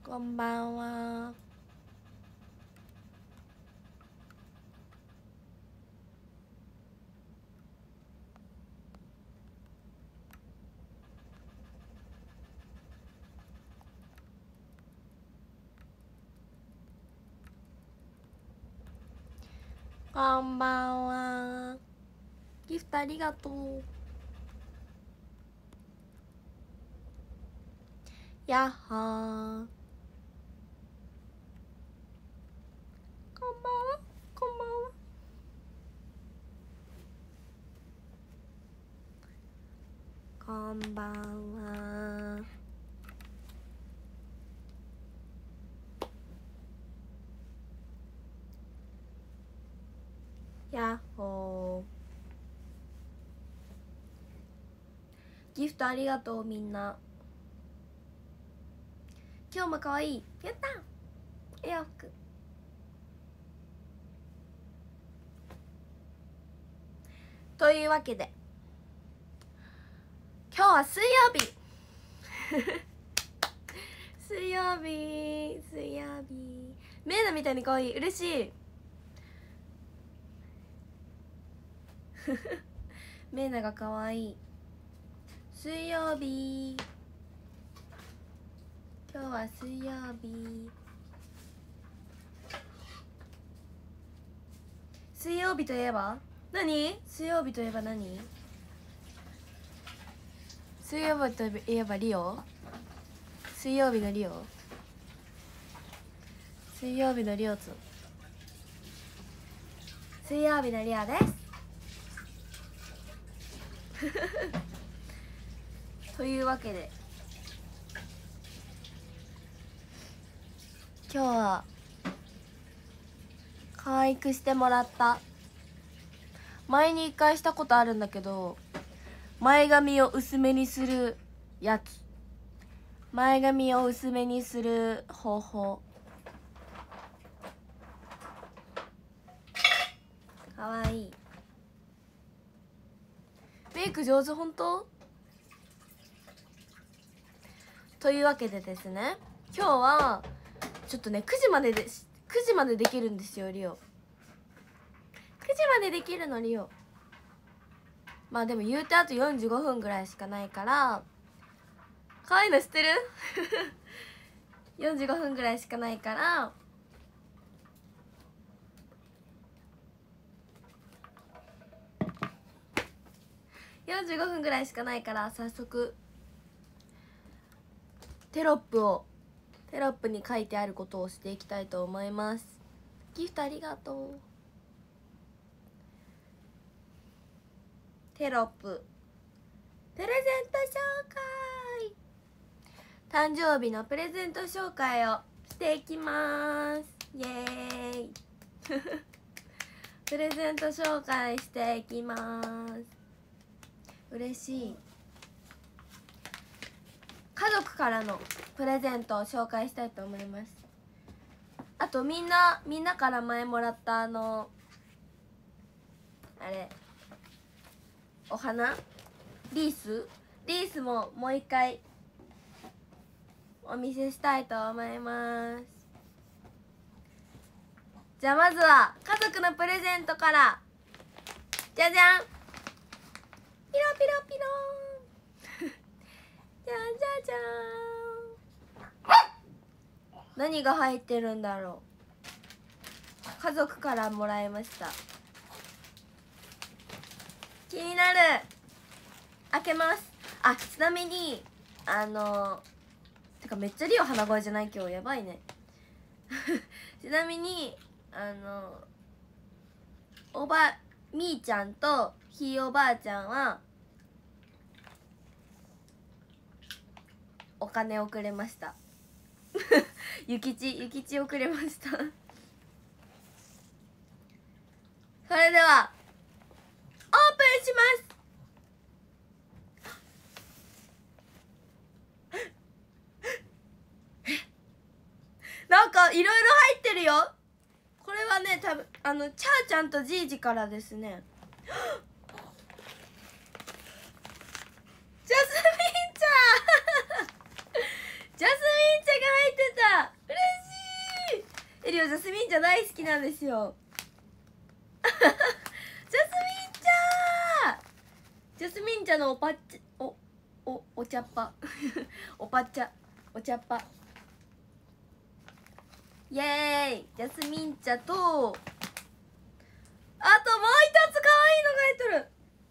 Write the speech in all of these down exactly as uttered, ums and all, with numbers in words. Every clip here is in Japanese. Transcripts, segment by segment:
こんばんは。こんばんは。ギフトありがとう。やっほー。こんばんは。こんばんは。こんばんは。やっほー。ギフトありがとうみんな。今日も可愛い。やったー。お洋服。というわけで今日は水曜日水曜日水曜日メイナみたいに可愛い。嬉しいメイナが可愛い。水曜日、今日は水曜日。水曜日といえば何？水曜日といえば何？水曜日といえばリオ？水曜日のリオ？水曜日のリオツ。水曜日のリオですというわけで今日は可愛くしてもらった。前に一回したことあるんだけど、前髪を薄めにするやつ。前髪を薄めにする方法。かわいい。メイク上手。本当？というわけでですね、今日はちょっとねくじまででくじまでできるんですよリオ。くじまでできるのリオ。まあでも言うてあとよんじゅうごふんぐらいしかないから、かわいいの知ってるよんじゅうごふんぐらいしかないからよんじゅうごふんぐらいしかないから早速テロップをテロップに書いてあることをしていきたいと思います。ギフトありがとう。テロップ、プレゼント紹介、誕生日のプレゼント紹介をしていきます。イエーイプレゼント紹介していきます。嬉しい。家族からのプレゼントを紹介したいと思います。あとみんなみんなから前もらったあのあれお花リースリースももう一回お見せしたいと思います。じゃあまずは家族のプレゼントから。じゃじゃん、ピロピロピローンじゃじゃじゃーん。何が入ってるんだろう。家族からもらいました。気になる。開けます。あ、ちなみにあのてかめっちゃリオ鼻声じゃない今日。やばいねちなみにあのおばみーちゃんとひいおばあちゃんはお金をくれましたゆきちゆきちをくれましたそれではオープンしますなんかいろいろ入ってるよ。これはね、多分あのチャーちゃんとじいじからですねジャスミン茶ジャスミン茶が入ってた。 リオジャスミン茶大好きなんですよジャスミン茶ジャスミン茶のおぱっちおおお茶っぱおぱっちゃお茶っぱイエーイ。ジャスミン茶と、あともう一つ可愛いのが入っとる。え、可愛い。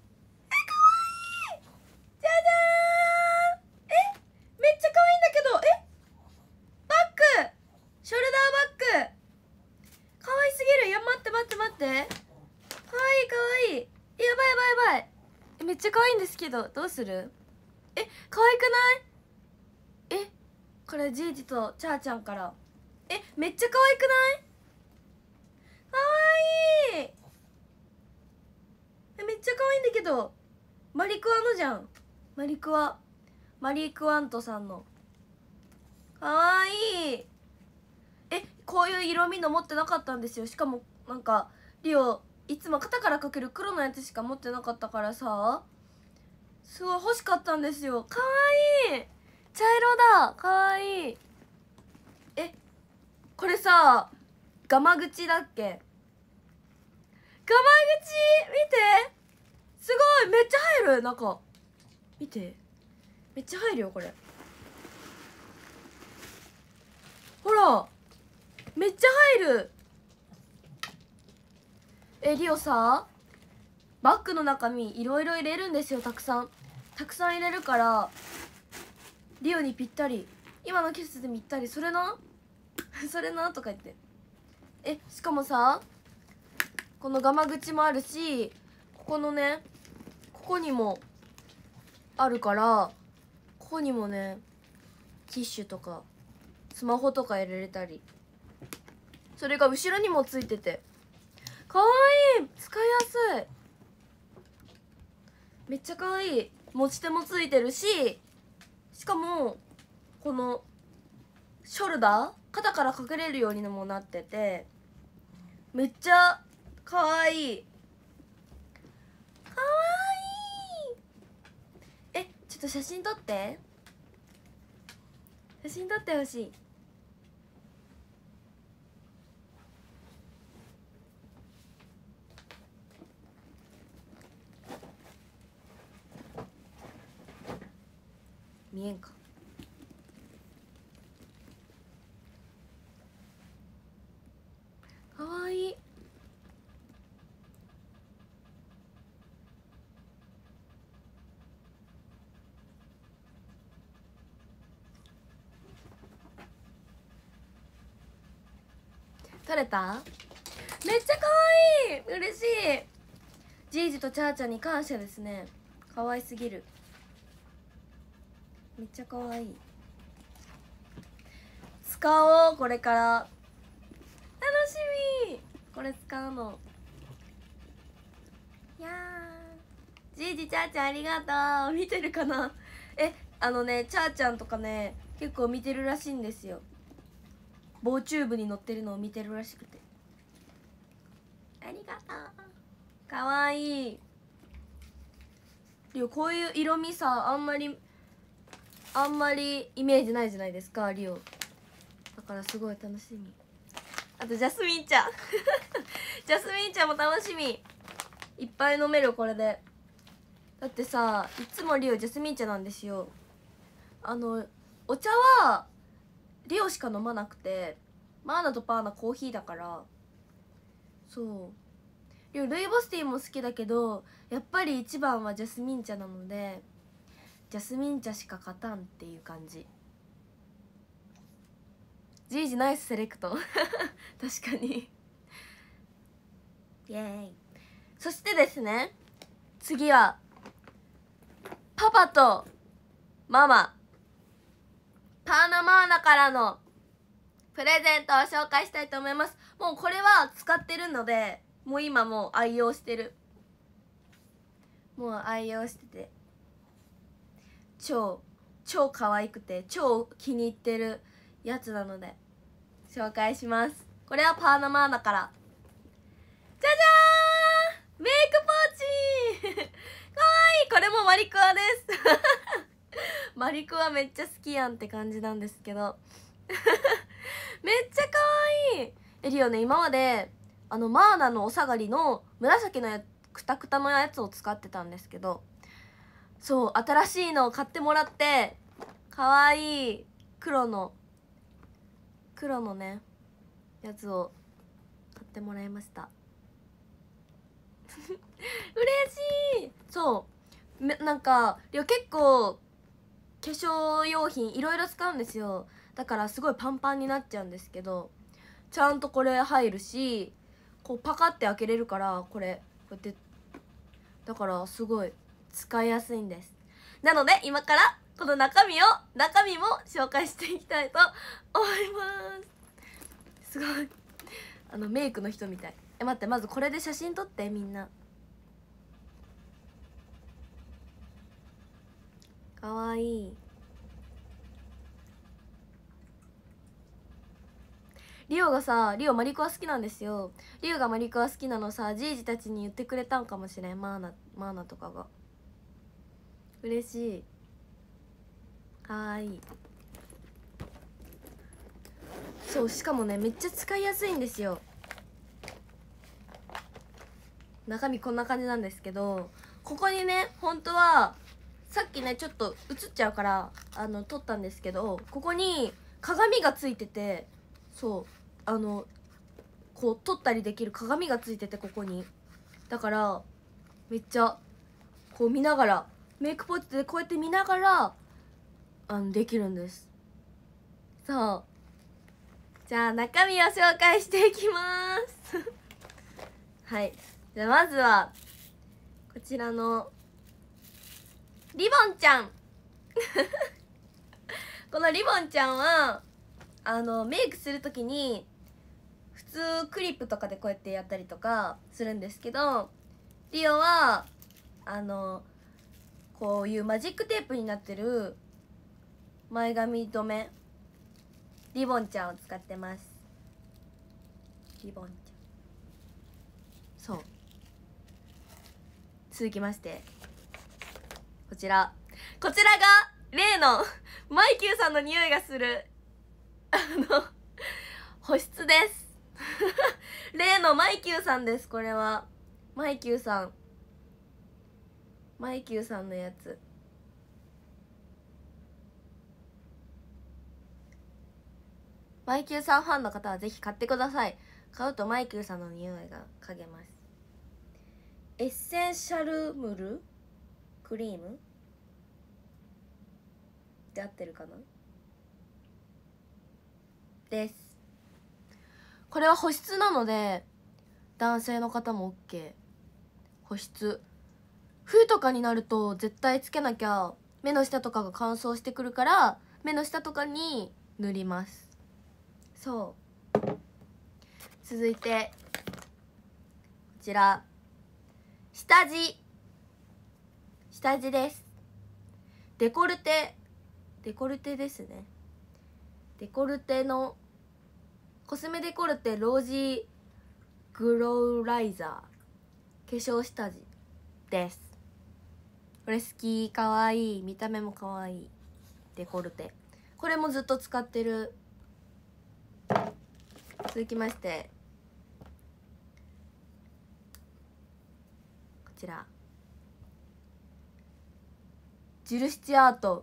じゃじゃーん。え、めっちゃ可愛いんだけど、え、バッグ、ショルダーバッグ可愛すぎる。いや、待って待って待って、可愛い可愛い。やばいやばいやばい。めっちゃ可愛いんですけど、どうする？え、可愛くない？え、これジージとチャーちゃんから。え、めっちゃ可愛くない？可愛い。え、めっちゃ可愛いんだけど、マリクワのじゃん。マリクワ、マリークワントさんの。可愛い。え、こういう色味の持ってなかったんですよ。しかもなんかリオいつも肩からかける黒のやつしか持ってなかったからさ、すごい欲しかったんですよ。可愛い。茶色だ。可愛い。え、これさ、ガマ口だっけ？ガマ口見て、すごい、めっちゃ入る。なんか見て、めっちゃ入るよこれ。ほら、めっちゃ入る。え、リオさ、バッグの中身いろいろ入れるんですよ。たくさんたくさん入れるからリオにぴったり。今の季節でぴったり。それなそれなとか言って。え、しかもさ、このガマ口もあるし、ここのね、ここにもあるから、ここにもね、ティッシュとかスマホとか入れれたり、それが後ろにもついててかわいい。使いやすい。めっちゃかわいい。持ち手もついてるし、しかもこのショルダー、肩から隠れるようにもなってて、めっちゃかわいい。かわいい。え、ちょっと写真撮って。写真撮ってほしい。見えんか。かわいい。撮れた？めっちゃかわいい。嬉しい。ジージとチャーちゃんに感謝ですね。かわいすぎる。めっちゃかわいい。使おう、これから。楽しみ。これ使うの。いやー、ジージチャーちゃんありがとう。見てるかな。え、あのね、チャーちゃんとかね、結構見てるらしいんですよ。棒チューブに乗ってるのを見てるらしくて。ありがとう。かわいい。でもこういう色味さ、あんまりあんまりイメージないじゃないですか、リオ。だからすごい楽しみ。あとジャスミン茶ジャスミン茶も楽しみ。いっぱい飲めるこれで。だってさ、いつもリオジャスミン茶なんですよ。あのお茶はリオしか飲まなくて、マーナとパーナコーヒーだから。そう、リオルイボスティーも好きだけど、やっぱり一番はジャスミン茶なので、ジャスミン茶しか勝たんっていう感じ。ジージナイスセレクト確かにイエーイ。そしてですね、次はパパとママ、パーナマーナからのプレゼントを紹介したいと思います。もうこれは使ってるので、もう今もう愛用してる。もう愛用してて、超超可愛くて超気に入ってるやつなので紹介します。これはパーナマーナから。じゃじゃーん、メイクポーチかわいい。これもマリクワですマリクワめっちゃ好きやんって感じなんですけどめっちゃかわいい。 えリオね、今まであのマーナのお下がりの紫のやくたくたのやつを使ってたんですけど、そう新しいのを買ってもらって、かわいい黒の黒のねやつを買ってもらいました。嬉しい。そうめなんかいや結構化粧用品いろいろ使うんですよ。だからすごいパンパンになっちゃうんですけど、ちゃんとこれ入るし、こうパカって開けれるから、これこうやってだからすごい使いやすいんです。なので今からこの中身を中身も紹介していきたいと思います。すごいあのメイクの人みたい。え待って、まずこれで写真撮って。みんなかわいい。リオがさ、リオマリコは好きなんですよ。リオがマリコは好きなのさ、じいじたちに言ってくれたんかもしれん。マーナマーナとかが。嬉しい。かわいい。そう、しかもねめっちゃ使いやすいんですよ。中身こんな感じなんですけど、ここにね本当はさっきねちょっと映っちゃうからあの撮ったんですけど、ここに鏡がついてて、そうあのこう撮ったりできる鏡がついてて、ここにだからめっちゃこう見ながら、メイクポイントでこうやって見ながらあのできるんです。そうじゃあ中身を紹介していきますはい、じゃあまずはこちらのリボンちゃんこのリボンちゃんはあのメイクするときに普通クリップとかでこうやってやったりとかするんですけど、リオはあのこういうマジックテープになってる前髪留めリボンちゃんを使ってます。リボンちゃん。そう続きましてこちらこちらが例のマイキューさんの匂いがするあの保湿です例のマイキューさんです。これはマイキューさんマイキューさんのやつ。マイキューさんファンの方はぜひ買ってください。買うとマイキューさんの匂いが嗅げます。エッセンシャルムルクリームで合ってるかなです。これは保湿なので男性の方も OK。 保湿冬とかになると絶対つけなきゃ目の下とかが乾燥してくるから、目の下とかに塗ります。そう続いてこちら下地下地です。デコルテデコルテですね。デコルテのコスメデコルテロージーグローライザー化粧下地です。これ好き。かわいい。見た目もかわいいデコルテ。これもずっと使ってる。続きましてこちらジルシチアート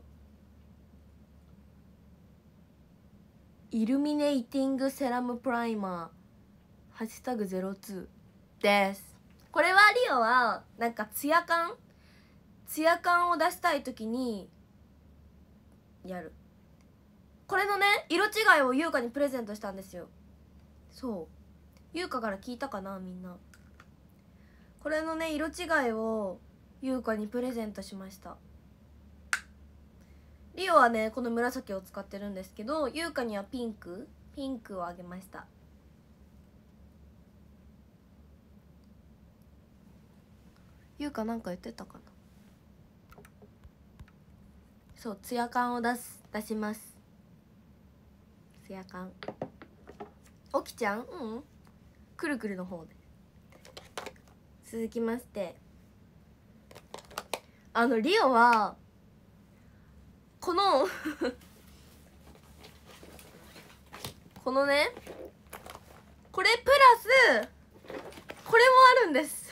イルミネイティングセラムプライマーハッシュタグゼロツーです。これはリオはなんかツヤ感ツヤ感を出したい時にやる。これのね色違いを優香にプレゼントしたんですよ。そう優香から聞いたかなみんな。これのね色違いを優香にプレゼントしました。リオはねこの紫を使ってるんですけど、優香にはピンクピンクをあげました。優香なんか言ってたかな。そうツヤ感を出す出します。ツヤ感おきちゃんうんくるくるの方で。続きましてあのリオはこのこのねこれプラスこれもあるんです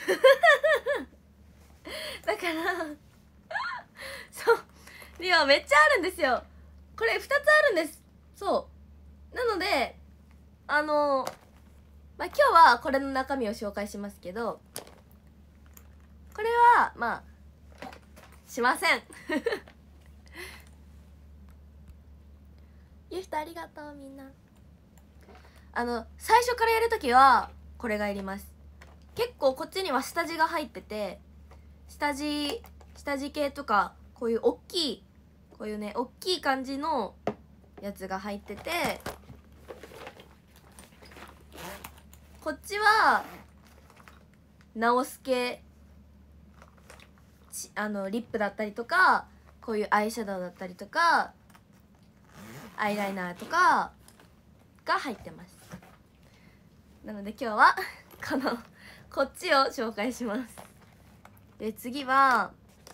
だからそうリオめっちゃあるんですよ。これふたつあるんです。そうなのであのまあ今日はこれの中身を紹介しますけど、これはまあしませんゆひとありがとう。みんなあの最初からやるときはこれがいります。結構こっちには下地が入ってて、下地下地系とかこういう大きいこういうね大きい感じのやつが入ってて、こっちは直す系あのリップだったりとか、こういうアイシャドウだったりとかアイライナーとかが入ってます。なので今日はこのこっちを紹介します。で次は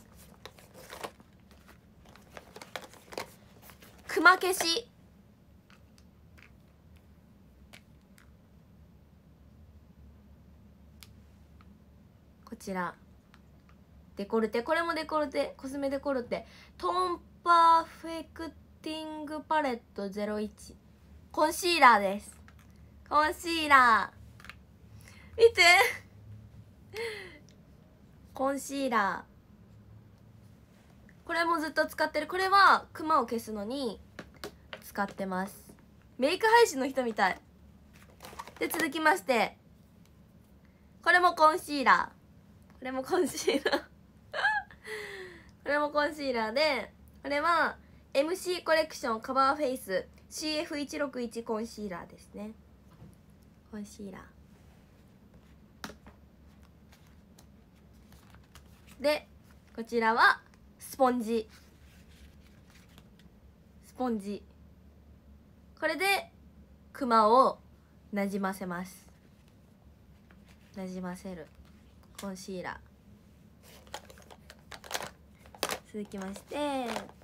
クマ消し。こちらデコルテ、これもデコルテ、コスメデコルテトーンパーフェクティングパレットゼロイチコンシーラーです。コンシーラー見てコンシーラー、これもずっと使ってる。これはクマを消すのに使ってます。メイク配信の人みたいで、続きましてこれもコンシーラー、これもコンシーラーこれもコンシーラーで、これは エムシー コレクションカバーフェイス シーエフいちろくいち コンシーラーですね。コンシーラーで、こちらはスポンジスポンジこれでクマをなじませます。なじませるコンシーラー。続きまして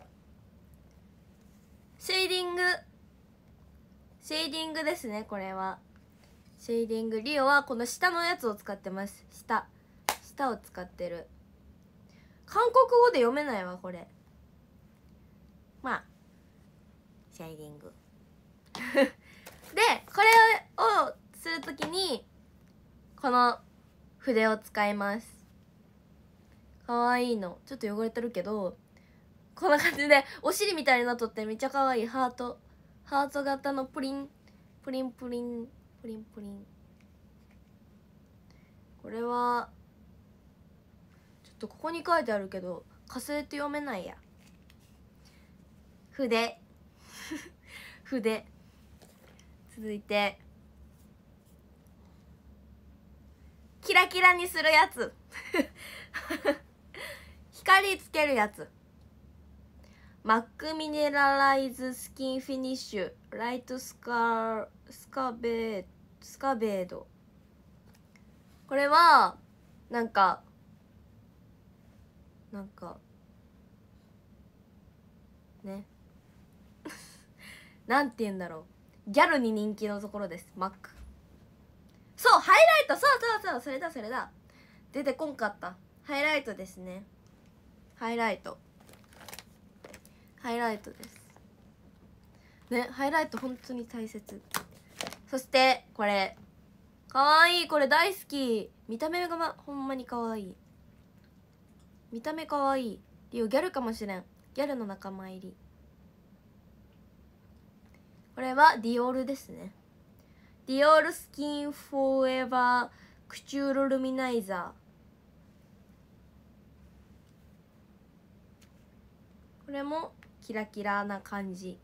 シェーディングシェーディングですね。これはシェーディング。リオはこの下のやつを使ってます。下下を使ってる。韓国語で読めないわこれ。まあシェーディングでこれをするときにこの筆を使います。かわいいの。ちょっと汚れてるけどこんな感じでお尻みたいになっとってめっちゃかわいい。ハートハート型のプリンプリンプリンプリンプリン。これはちょっとここに書いてあるけどかすれて読めないや。筆筆。続いてキラキラにするやつ光つけるやつ。マックミネラライズスキンフィニッシュライトスカスカベースカベード。これはなんかなんかねなんて言うんだろう、ギャルに人気のところです。マック。そうハイライト、そうそうそう、それだそれだ、出てこんかった。ハイライトですね。ハイライトハイライトですね。ハイライト本当に大切。そしてこれかわいい。これ大好き。見た目が、ま、ほんまにかわいい。見た目かわいい。リオギャルかもしれん。ギャルの仲間入り。これはディオールですね。ディオールスキンフォーエバークチュールルミナイザー。これもキラキラな感じ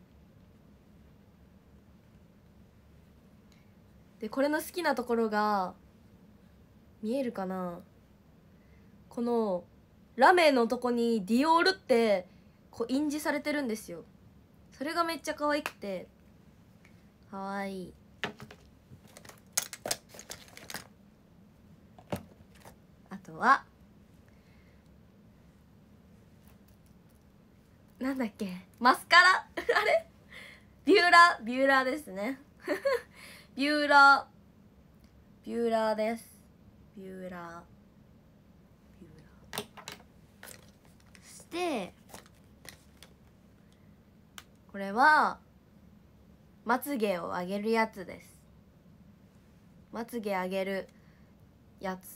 で、これの好きなところが見えるかな。このラメのとこにディオールってこう印字されてるんですよ。それがめっちゃ可愛くて可愛い。あとはなんだっけ、マスカラあれビューラービューラーですねビューラービューラーです。ビューラービューラーそしてこれはまつげを上げるやつです。まつげ上げるやつ、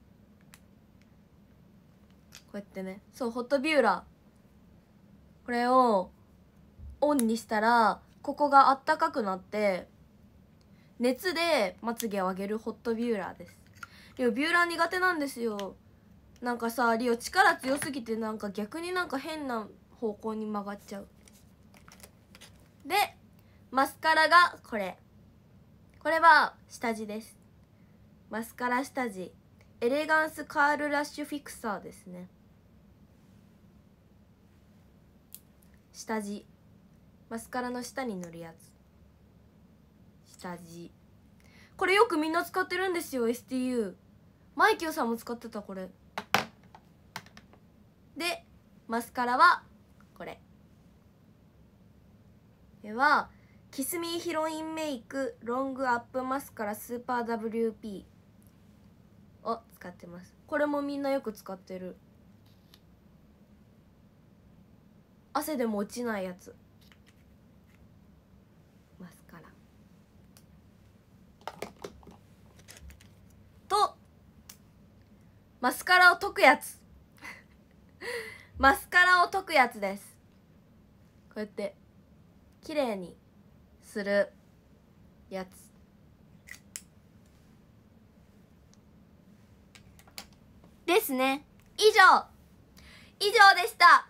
こうやってね、そうホットビューラー、これをオンにしたらここがあったかくなって熱でまつげを上げるホットビューラーです。リオビューラー苦手なんですよ。なんかさ、リオ力強すぎてなんか逆になんか変な方向に曲がっちゃう。でマスカラがこれ、これは下地です。マスカラ下地、エレガンスカールラッシュフィクサーですね。下地、マスカラの下に塗るやつ、下地。これよくみんな使ってるんですよ。 エスティーユー マイキューさんも使ってたこれで。マスカラはこれ、これはキスミーヒロインメイクロングアップマスカラスーパー ダブリューピー を使ってます。これもみんなよく使ってる、汗でも落ちないやつ、マスカラとマスカラを溶くやつマスカラを溶くやつです。こうやって綺麗にするやつですね。以上以上でした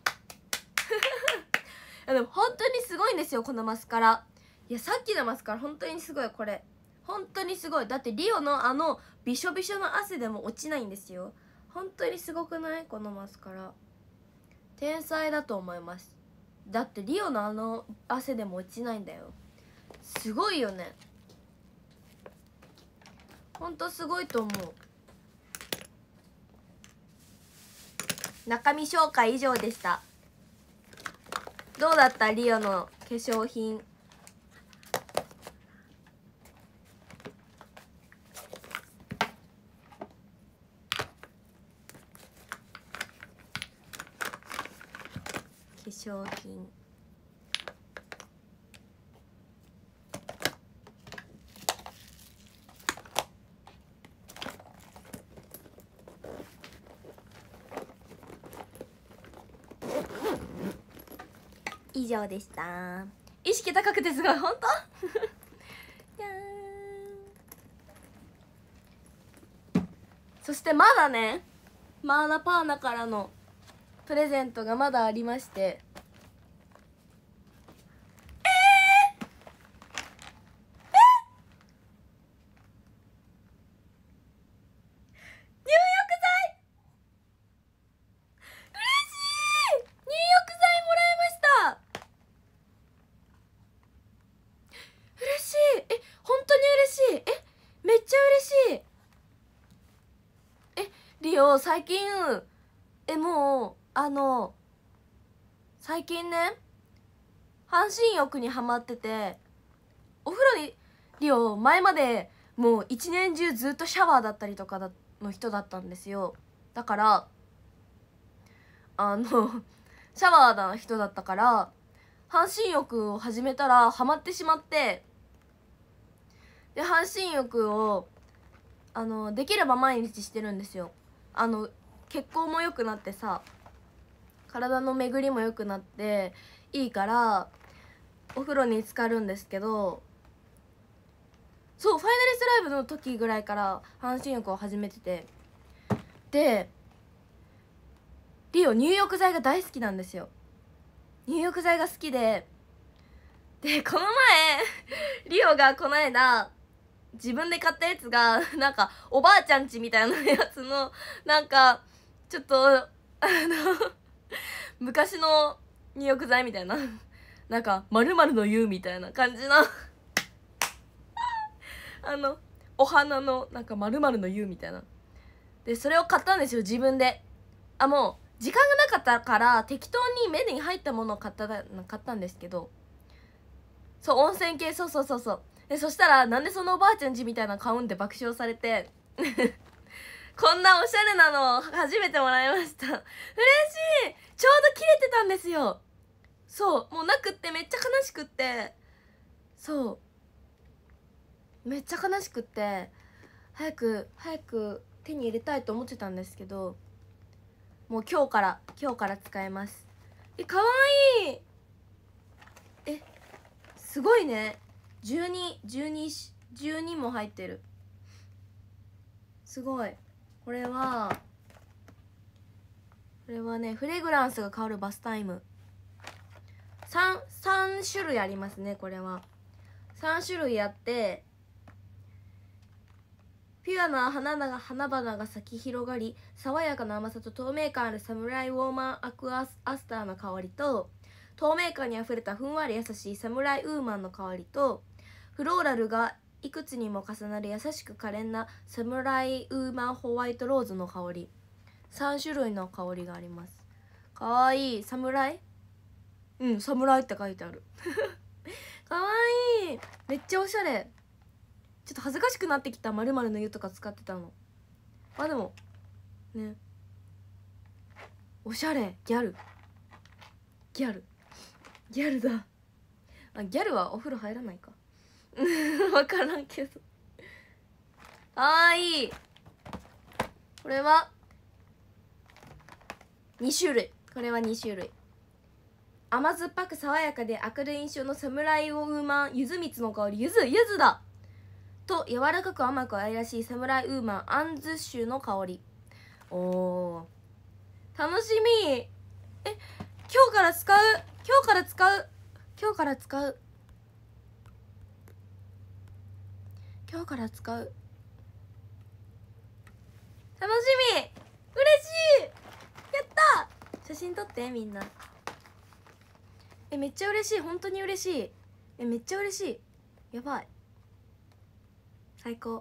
でも本当にすごいんですよこのマスカラ。いやさっきのマスカラ本当にすごい、これ本当にすごい。だってリオのあのびしょびしょの汗でも落ちないんですよ。本当にすごくない？このマスカラ天才だと思います。だってリオのあの汗でも落ちないんだよ。すごいよね、ほんとすごいと思う。中身紹介以上でした。どうだったリオの化粧品。化粧品以上でした。意識高くてすごい、本当そしてまだね、マーナパーナからのプレゼントがまだありまして、えー、え入浴剤、嬉しい、入浴剤もらいました。嬉しい、え本当に嬉しい、えめっちゃ嬉しい。えリオ最近えもうあの最近ね半身浴にハマってて、お風呂にリオ前までもう一年中ずっとシャワーだったりとかの人だったんですよ。だからあのシャワーな人だったから半身浴を始めたらハマってしまって、で半身浴をあのできれば毎日してるんですよ。あの血行も良くなってさ、体の巡りも良くなっていいからお風呂に浸かるんですけど、そうファイナリストライブの時ぐらいから半身浴を始めてて、でリオ入浴剤が大好きなんですよ。入浴剤が好きで、でこの前リオがこの間自分で買ったやつがなんかおばあちゃん家みたいなやつのなんかちょっとあの昔の入浴剤みたいな、なんか〇〇の湯みたいな感じのあのお花のなんか〇〇の湯みたいなで、それを買ったんですよ自分で。あもう時間がなかったから適当に目に入ったものを買った買ったんですけど、そう温泉系、そうそうそうそうでそしたらなんでそのおばあちゃん家みたいなの買うんって爆笑されてこんなおしゃれなの初めてもらいました嬉しい。ちょうど切れてたんですよ。そうもうなくってめっちゃ悲しくって、そうめっちゃ悲しくって早く早く手に入れたいと思ってたんですけど、もう今日から今日から使えます。えかわいい。えすごいね。じゅうに、じゅうに、じゅうにも入ってる。すごい。これはこれはねフレグランスが香るバスタイム 3, 3種類ありますね。これはさん種類あって、ピュアな花が花々が咲き広がり、爽やかな甘さと透明感あるサムライウォーマンアクアスアスターの香りと、透明感にあふれたふんわり優しいサムライウーマンの香りと、フローラルがいくつにも重なる優しく可憐なサムライウーマンホワイトローズの香り、さん種類の香りがあります。かわいい。サムライ、うんサムライって書いてあるかわいい。めっちゃおしゃれ。ちょっと恥ずかしくなってきた。〇〇の湯とか使ってたの。まあでもね、おしゃれ。ギャルギャルギャルだ。あギャルはお風呂入らないか分からんけどかわいい。これはに種類。これはに種類。甘酸っぱく爽やかで明るい印象のサムライウーマンゆず蜜の香り、ゆずゆずだと、柔らかく甘く愛らしいサムライウーマンアンズ種の香り。おー楽しみ。え今日から使う今日から使う今日から使う今日から使う楽しみ。嬉しい。やった。写真撮ってみんな。えめっちゃ嬉しい。本当に嬉しい。えめっちゃ嬉しい。やばい最高。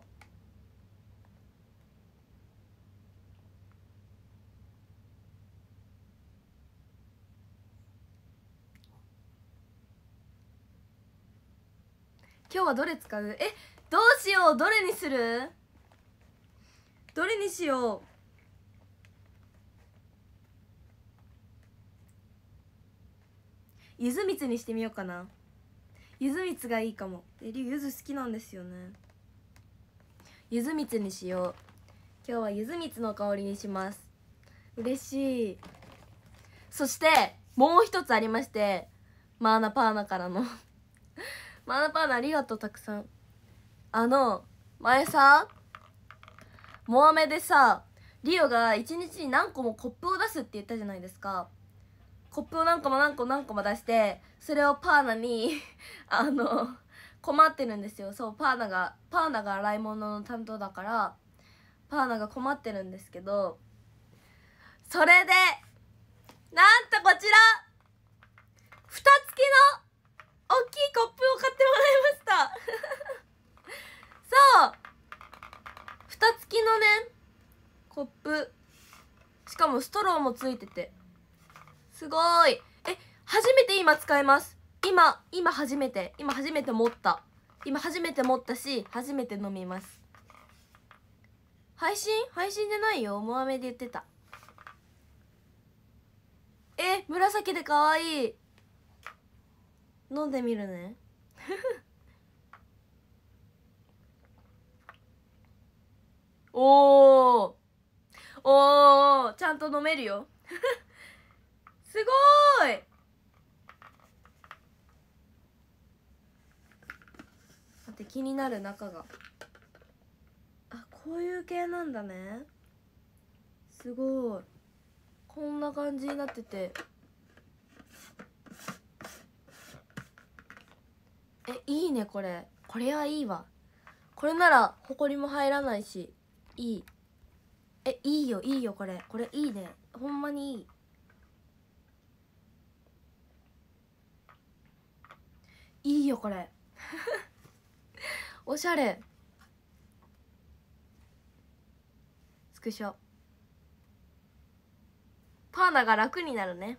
今日はどれ使う？えどうしよう。どれにする？どれにしよう。ゆず蜜にしてみようかな。ゆず蜜がいいかも。えりゅうゆず好きなんですよね。ゆず蜜にしよう。今日はゆず蜜の香りにします。嬉しい。そしてもう一つありまして、マーナパーナからのマーナパーナありがとう。たくさん。あの前さモアメでさリオが一日に何個もコップを出すって言ったじゃないですか。コップを何個も何個も何個も出して、それをパーナにあの困ってるんですよ。そうパーナがパーナが洗い物の担当だからパーナが困ってるんですけど、それでなんとこちら蓋付きの大きいコップを買ってもらいましたそう蓋付きのねコップ、しかもストローもついててすごーい。え初めて今使います。今今初めて今初めて持った今初めて持ったし初めて飲みます。配信配信でないよ。モアメで言ってた。え紫でかわいい。飲んでみるねおーおーちゃんと飲めるよすごーい。待って気になる中が。あこういう系なんだね。すごい。こんな感じになってて、えいいね。これこれはいいわ。これならほこりも入らないしいい。えいいよいいよ。これこれいいね。ほんまにいい。いいよこれおしゃれ。スクショ。パーナが楽になるね。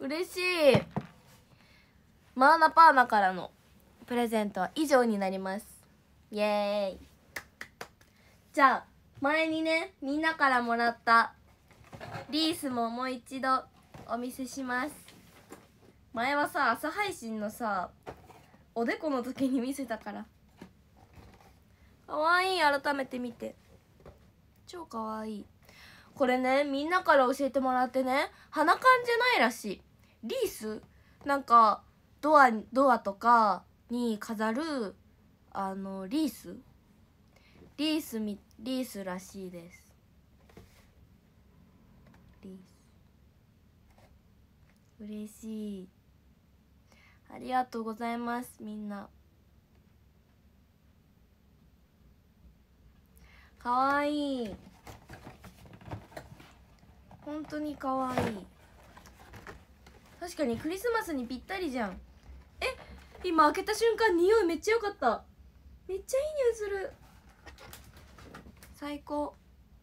嬉しい。マーナパーナからのプレゼントは以上になります。イエーイ。じゃあ前にねみんなからもらったリースももう一度お見せします。前はさ朝配信のさおでこの時に見せたからかわいい。改めて見て超かわいい。これねみんなから教えてもらってね、花缶じゃないらしい。リースなんかドアドアとかに飾るあのリースリースみリースらしいです。リース嬉しい。ありがとうございます。みんなかわいい。本当にかわいい。確かにクリスマスにぴったりじゃん。え、今開けた瞬間匂いめっちゃ良かった。めっちゃいい匂いする。最高。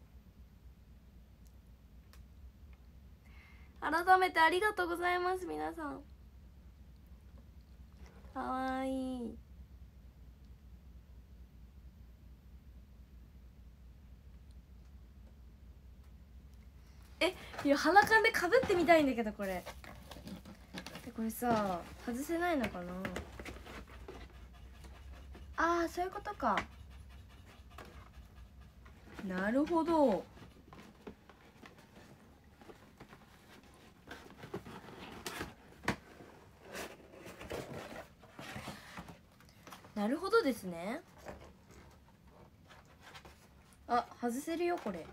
改めてありがとうございます皆さん。かわいい。え、いや鼻かんでかぶってみたいんだけどこれこれさ外せないのかな。あーそういうことか。なるほど。なるほどですね。あ、外せるよこれ。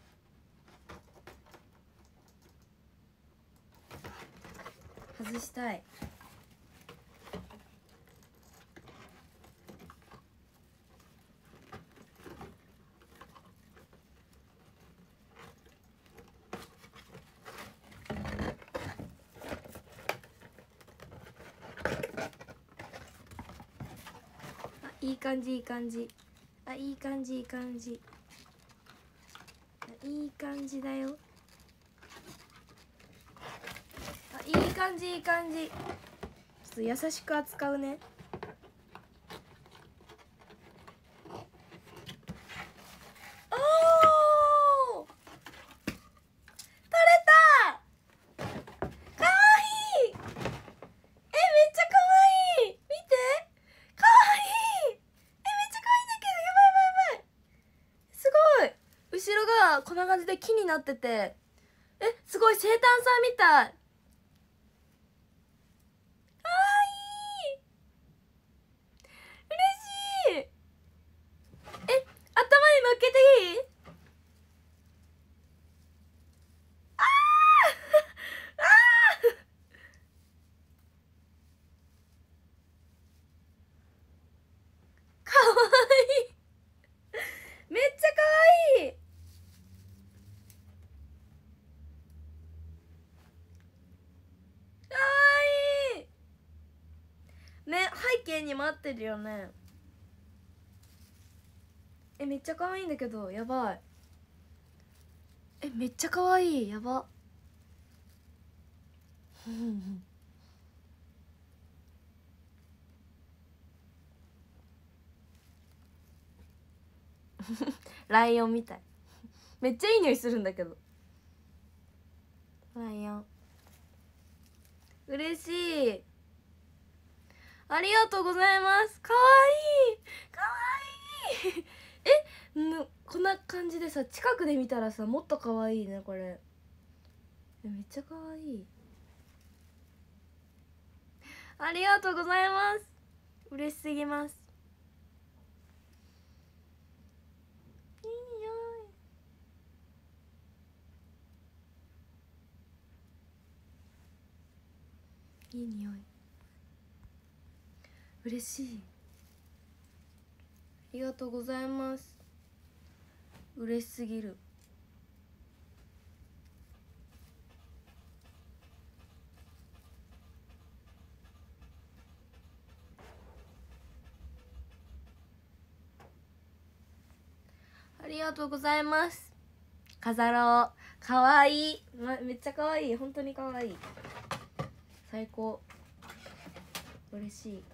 外したい。いい感じいい感じ。あ、いい感じいい感じ。いい感じだよ。あ、いい感じいい感じ。ちょっと優しく扱うね。おー、取れた。かわいい。え、めっちゃかわいい。見て、かわいい。え、めっちゃかわいいんだけど、やばいやばいやばい。すごい。後ろがこんな感じで木になってて、え、すごい生誕さんみたい。かわいい。嬉しい。え、頭に乗っけていい？あーあーかわいい。めっちゃかわいい。かわいいね。背景にも合ってるよね。え、めっちゃかわいいんだけどやばい。え、めっちゃかわいい。やばライオンみたい。めっちゃいい匂いするんだけど。ライオン嬉しい。ありがとうございます。かわいいかわいいえ、ぬこんな感じでさ近くで見たらさもっとかわいいねこれ。めっちゃかわいい。ありがとうございます。嬉しすぎます。いい匂い。いい匂い。嬉しい。ありがとうございます。嬉しすぎる。ありがとうございます。飾ろう。かわいい、ま、めっちゃかわいい。本当にかわいい。 最高、嬉しい。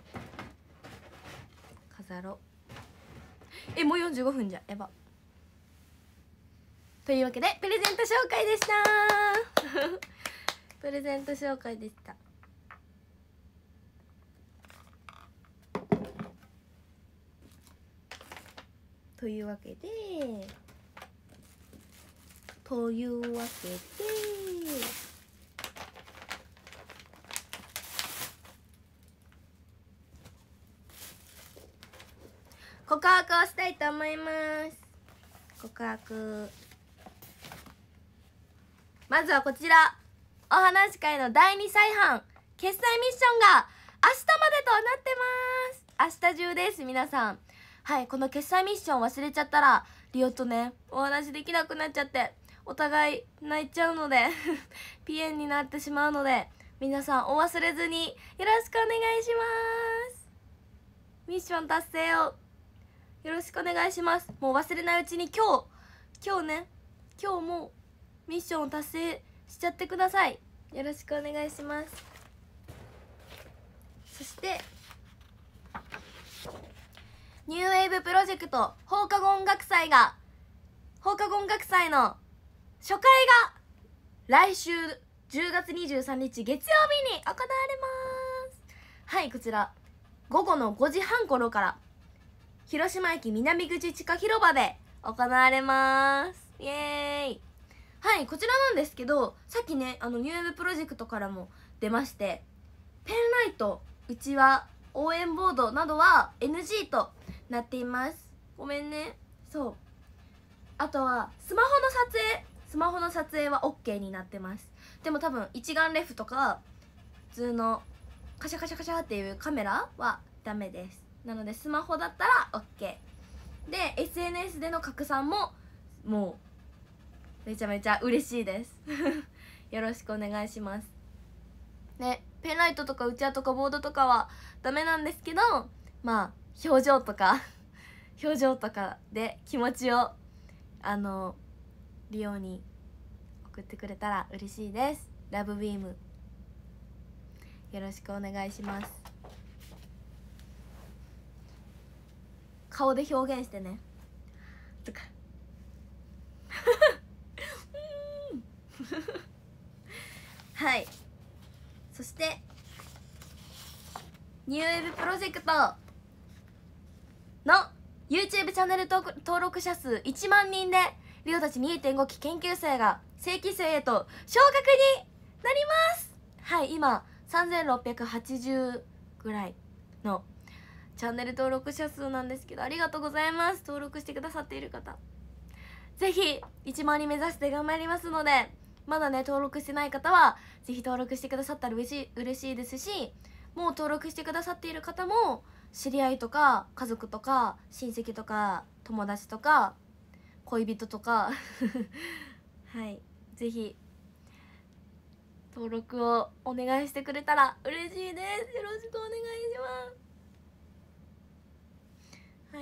飾ろう。え、もうよんじゅうごふんじゃやば。というわけでプレゼント紹介でしたプレゼント紹介でした。というわけでというわけで告白をしたいと思います。告白、まずはこちら、お話し会のだいに再販決済ミッションが明日までとなってます。明日中です、皆さん。はい、この決済ミッション忘れちゃったらリオとねお話できなくなっちゃってお互い泣いちゃうのでピエンになってしまうので、皆さんお忘れずによろしくお願いします。ミッション達成をよろしくお願いします。もう忘れないうちに今日今日ね今日もミッションを達成しちゃってください。よろしくお願いします。そしてニューウェーブプロジェクト放課後音楽祭が放課後音楽祭の初回が来週じゅうがつにじゅうさんにち月曜日に行われます。はい、こちら午後のごじはん頃から広島駅南口地下広場で行われます。イエーイ。はい、こちらなんですけど、さっきねあのニューウェーブプロジェクトからも出まして、ペンライト、うちわ、応援ボードなどは エヌジー となっています。ごめんね。そう、あとはスマホの撮影スマホの撮影は オーケー になってます。でも多分一眼レフとか普通のカシャカシャカシャっていうカメラはダメです。なのでスマホだったら オーケー で エスエヌエス での拡散ももうめちゃめちゃ嬉しいですよろしくお願いしますね。ペンライトとかうちわとかボードとかはダメなんですけど、まあ表情とか表情とかで気持ちをあのリオに送ってくれたら嬉しいです。ラブビームよろしくお願いします。顔で表現してねとかはい、そしてニューウェーブプロジェクトの YouTube チャンネル登録者数いちまんにんでリオたち にてんご 期研究生が正規生へと昇格になります。はい、今さんぜんろっぴゃくはちじゅうぐらいのチャンネル登録者数なんですけど、ありがとうございます。登録してくださっている方、ぜひいちまんにん目指して頑張りますので、まだね登録してない方はぜひ登録してくださったら嬉しい嬉しいですし、もう登録してくださっている方も知り合いとか家族とか親戚とか友達とか恋人とかはい、ぜひ登録をお願いしてくれたら嬉しいです。よろしくお願いします。はい、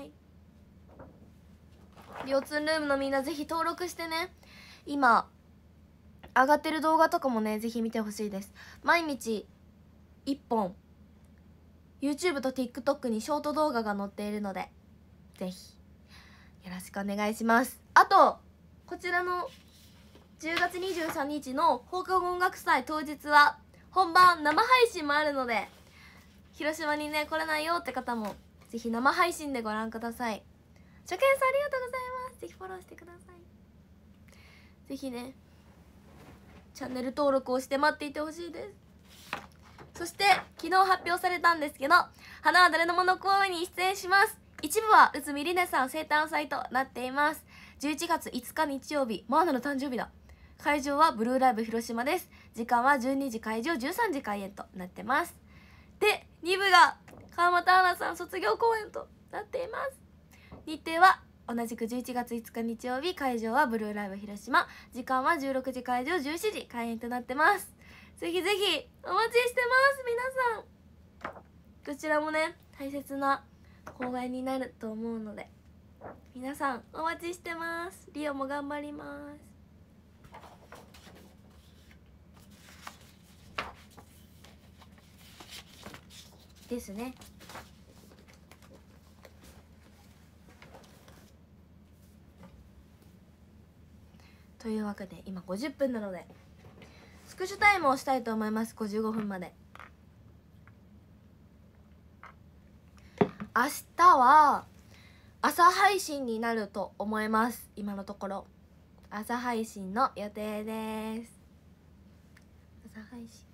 りょうつんルームのみんなぜひ登録してね。今上がってる動画とかもねぜひ見てほしいです。毎日いっぽん YouTube と TikTok にショート動画が載っているのでぜひよろしくお願いします。あとこちらのじゅうがつにじゅうさんにちの放課後音楽祭当日は本番生配信もあるので、広島にね来れないよって方もぜひ生配信でご覧ください。初見さんありがとうございます。ぜひフォローしてください。ぜひねチャンネル登録をして待っていてほしいです。そして昨日発表されたんですけど、花は誰のもの公演に出演します。一部は内海りねさん生誕祭となっています。じゅういちがついつか日曜日、マーナの誕生日だ。会場はブルーライブ広島です。時間はじゅうにじ会場じゅうさんじ開演となってます。でに部が川俣アナさん卒業公演となっています。日程は同じくじゅういちがついつか日曜日、会場はブルーライブ広島、時間はじゅうろくじ会場じゅうしちじ開演となってます。ぜひぜひお待ちしてます皆さん。どちらもね大切な公演になると思うので皆さんお待ちしてます。リオも頑張ります。 ですね。というわけで今ごじゅっぷんなのでスクショタイムをしたいと思います。ごじゅうごふんまで。明日は朝配信になると思います。今のところ朝配信の予定です。朝配信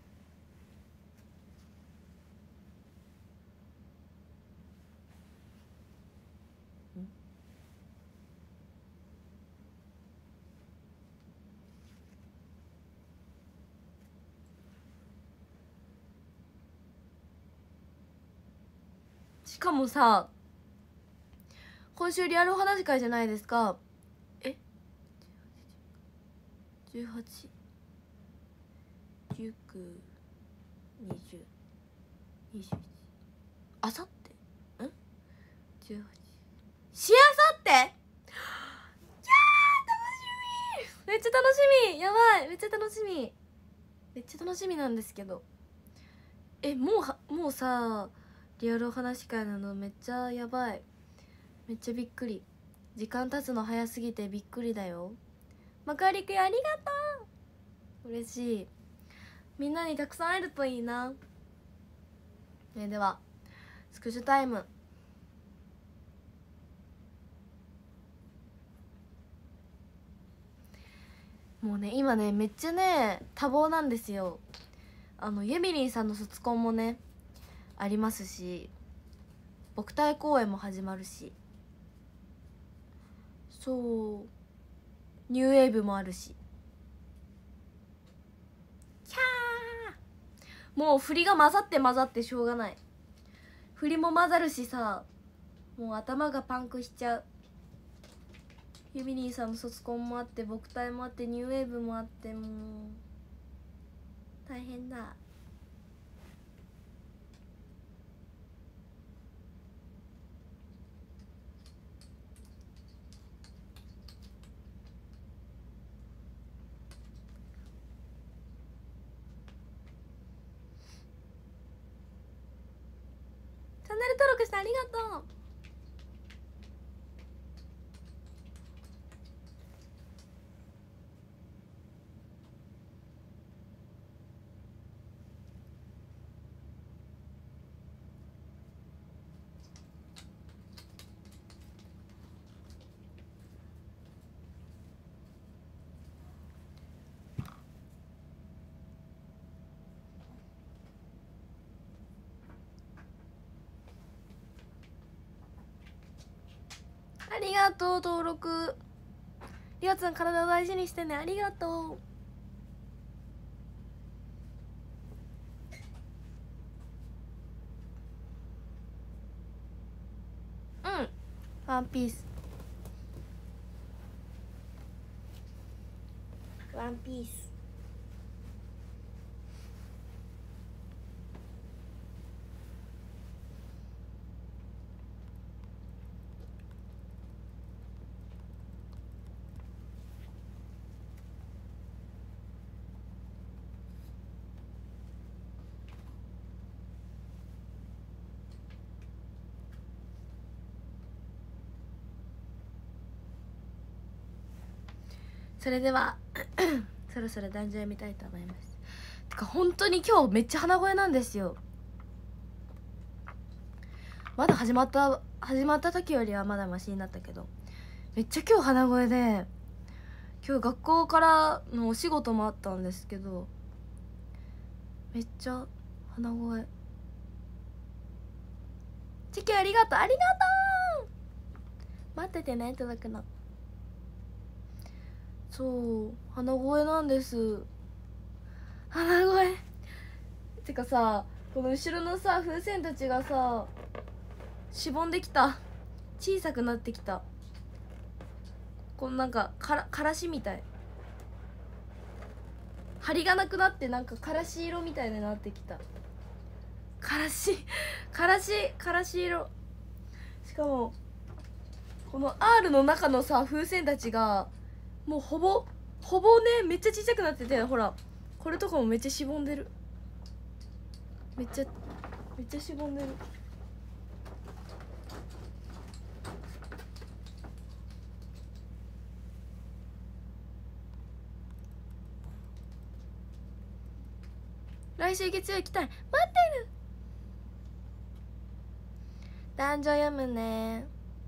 しかもさ、今週リアルお話会じゃないですか。えじゅうはち、じゅうく、にじゅう、にじゅういち、あさってんじゅうはち、しあさって、いやー楽しみ、めっちゃ楽しみ、やばい、めっちゃ楽しみ、めっちゃ楽しみなんですけど、えもうはもうさリアルお話会なのめっちゃやばい、めっちゃびっくり、時間経つの早すぎてびっくりだよ。まかりくんありがとう、嬉しい、みんなにたくさん会えるといいな。えではスクショタイムもうね今ねめっちゃね多忙なんですよ。あのユミリンさんの卒コンもねありますし、牧体公演も始まるし、そうニューウェーブもあるし、キャーもう振りが混ざって混ざってしょうがない。振りも混ざるしさ、もう頭がパンクしちゃう。ユミリンさんの卒コンもあって牧体もあってニューウェーブもあって、もう大変だ。チャンネル登録してありがとう。ありがとう登録。りおつん体を大事にしてね、ありがとう。うんワンピースワンピースそれではそろそろ壇上読みたいと思います。てか本当に今日めっちゃ鼻声なんですよ。まだ始まった始まった時よりはまだマシになったけど、めっちゃ今日鼻声で、今日学校からのお仕事もあったんですけどめっちゃ鼻声。チキありがとう、ありがとう、待っててね届くの。そう鼻声なんです、鼻声。てかさ、この後ろのさ風船たちがさしぼんできた、小さくなってきた。このなんかからからしみたい、張りがなくなってなんかからし色みたいになってきた。からしからしからし色。しかもこの R の中のさ風船たちがもうほぼほぼねめっちゃちっちゃくなってて、ほらこれとかもめっちゃしぼんでる。めっちゃめっめっちゃしぼんでる。来週月曜行きたい。待ってる。男女読むね。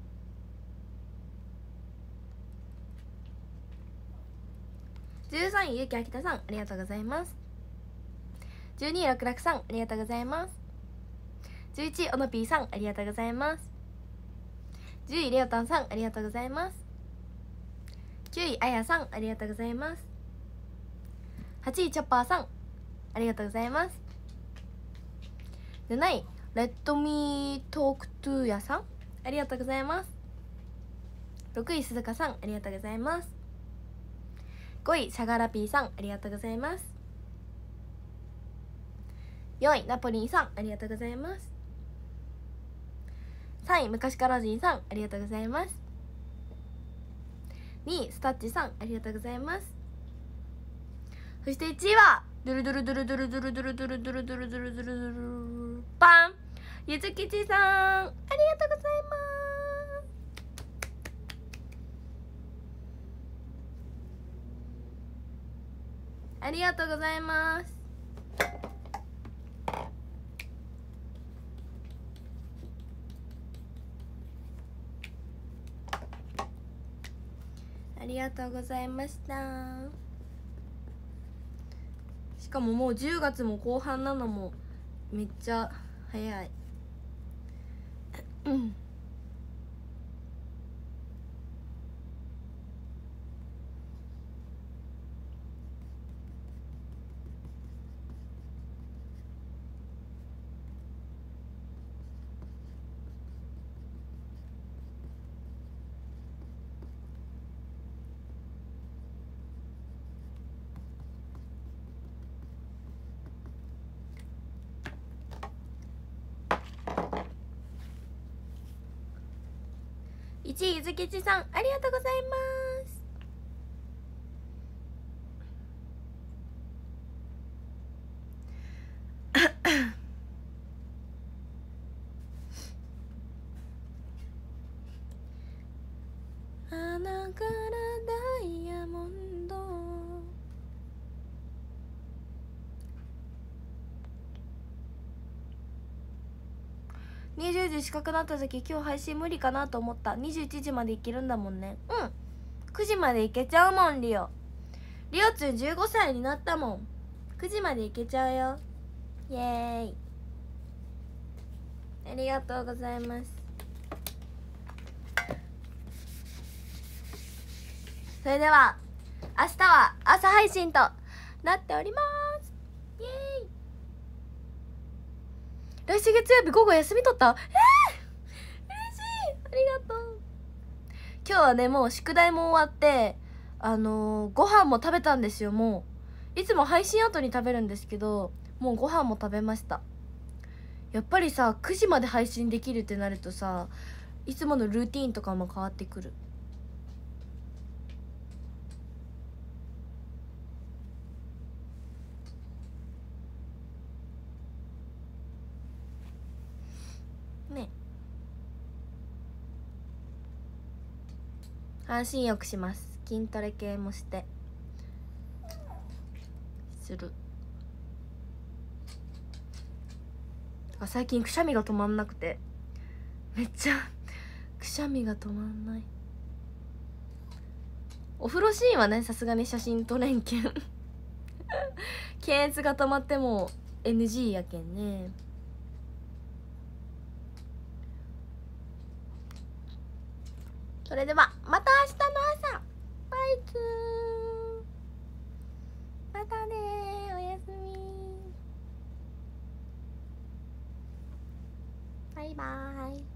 じゅうさんいゆきあきたさん、ありがとうございます。じゅうにいろくらくさん、ありがとうございます。じゅういちいおのぴーさん、ありがとうございます。じゅういレオタンさん、ありがとうございます。きゅういあやさん、ありがとうございます。はちいチョッパーさん、ありがとうございます。なないレッドミートークトゥーヤさん、ありがとうございます。ろくいすずかさん、ありがとうございます。ごいシャガラピーさん、ありがとうございます。よんいナポリンさん、ありがとうございます。さんい昔から人さん、ありがとうございます。にいスタッチさん、ありがとうございます。そしていちいはドゥルドゥルドゥルドゥルドゥルドゥルドゥルドゥルドゥルドゥルドゥルドゥルパンゆずきちさん、ありがとうございます。ありがとうございます。ありがとうございました。しかももうじゅうがつも後半なのもめっちゃ早い。うんいちいゆずきちさん、ありがとうございます。花からダイヤモンド、にじゅうじ近くなった時今日配信無理かなと思った。にじゅういちじまでいけるんだもんね。うんくじまでいけちゃうもん。リオリオちゅんじゅうごさいになったもん。くじまでいけちゃうよ。イエーイ、ありがとうございます。それでは明日は朝配信となっております。イエーイ。来週月曜日午後休み取った。えー、嬉しい、ありがとう。今日はねもう宿題も終わってあのー、ご飯も食べたんですよ。もういつも配信後に食べるんですけど、もうご飯も食べました。やっぱりさくじまで配信できるってなるとさ、いつものルーティーンとかも変わってくる。ね、半身浴します。筋トレ系もしてする。最近くしゃみが止まんなくて、めっちゃくしゃみが止まんない。お風呂シーンはねさすがに写真撮れんけん検閲が止まっても エヌジー やけんね。それではまた明日の朝、バイツー、またねー、おやすみ、バイバーイ。